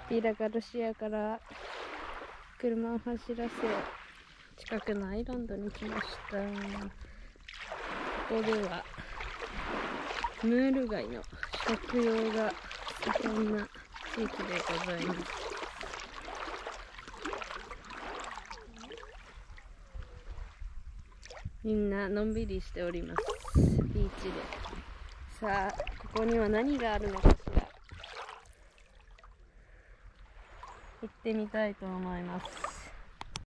ビラガルシアから車を走らせ、近くのアイランドに来ました。ここではムール貝の食用が盛んな地域でございます。みんなのんびりしております、ビーチで。さあ、ここには何があるのかしら。行ってみたいと思います。